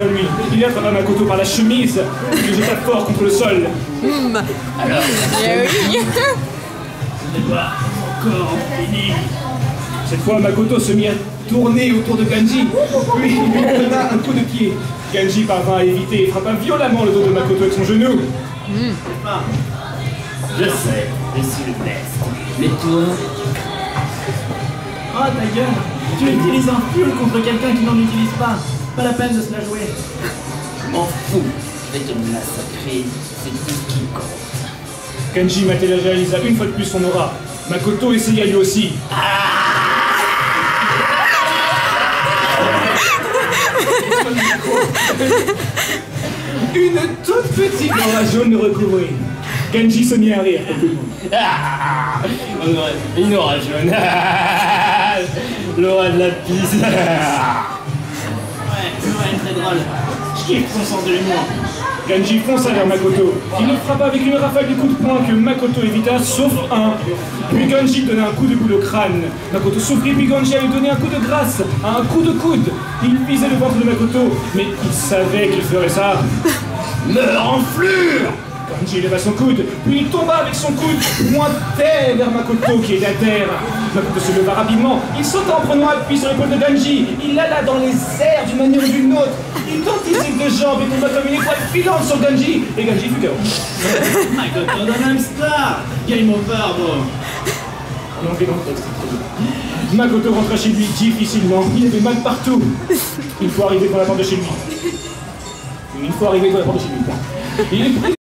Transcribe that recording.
Lui, il attrapa Makoto par la chemise et le jeta fort contre le sol. Alors, oui. Ce n'est pas encore fini. Cette fois, Makoto se mit à tourner autour de Ganji, puis il lui donna un coup de pied. Ganji parvint à éviter et frappa violemment le dos de Makoto avec son genou. je sais, je suis le best. Mais toi, Oh ta gueule, tu utilises un fuel contre quelqu'un qui n'en utilise pas. Pas la peine de se la jouer. je m'en fous. Je vais te massacrer, c'est tout ce qui compte. Ganji matérialisa une fois de plus son aura. Makoto essaya lui aussi. Une toute petite aura jaune le recouvrit. Ganji se mit à rire. Une aura jaune. L'aura de la pisse. Ouais, très drôle. Je kiffe son sens de l'humour. Ganji fonça vers Makoto. Il le frappa avec une rafale de coups de poing que Makoto évita, sauf un. Puis Ganji donna un coup de boule au crâne. Makoto souffrit, puis Ganji allait donner un coup de grâce, un coup de coude. Il visait le ventre de Makoto, mais il savait qu'il ferait ça. Meurs en flure! Ganji leva son coude, puis il tomba avec son coude pointé vers Makoto qui était à terre. Makoto se leva rapidement, il sauta en prenant appui sur l'épaule de Ganji. Il alla dans les airs d'une manière ou d'une autre. Il tendit ses deux jambes et tomba comme une étoile filante sur Ganji. Et Ganji fut KO. Makoto d'un hamster. Game over, bro. L'enlever dans le texte. Makoto rentra chez lui difficilement. Il avait mal partout. Une fois arrivé devant la porte de chez lui. Il est pris